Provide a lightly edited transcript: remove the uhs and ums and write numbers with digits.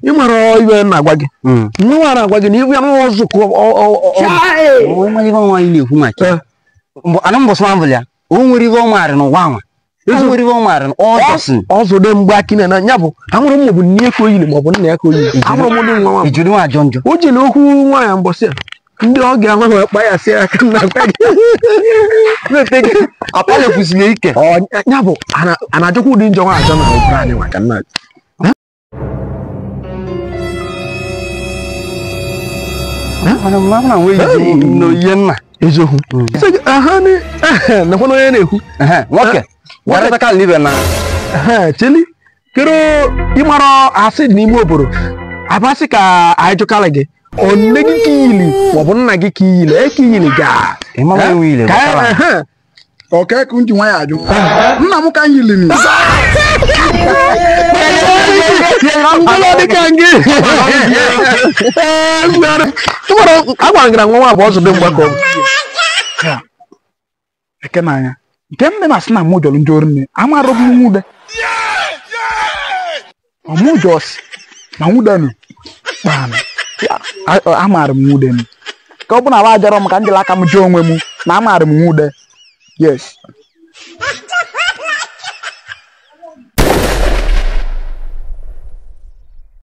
ịmara ibe na-agwa gị nwa na-agwa gị na ibu ya n'ụzọ ka o nwere ibe ọnwa anyị na-ekwu maka ana mbọsị ma mbụlịa o nwere ibe ọmarị n'ụwa anwa o nwere ibe ọmarị ọzọ dị mgbe akị na ya bụ amụrụ m bụ nne ka oyili maọbụ nna ya ka oyili amụrụ m dị nwa ijiri nwa ajọ njọ o ji na okwu nwa ya mbọsị a ndị ọ ga-ahụ ha kpa ya sị aka na akpa gị apale kwụsịrị ike ya bụ a na-ajọkwa ụdị njọ nwa ajọ na obodo anyị maka nna n'oyiye nna eziokwu nakwana onye na-ekwu nwoke warịtaka libe na cheli kero ịmara asị dị n'ime obodo abasị ka anyị jụkala gị onne gị ka iyili maọbụ nna gị ka iyili eke iyili gaa ọka ka nji nwa ya ajụ nna m ka yili m agwara gị na nwa bụ ọzọ dị mgbakọ eke n'anya nke m dị na sị na mụ jọrọ njọ nne amarọ m nwude ọmụjọs na nwudenu kpana amaara m nwude m ka ọ bụ na ala ajọrọ m ka m jiri aka m jụọ onwe m na amaara m nwude yes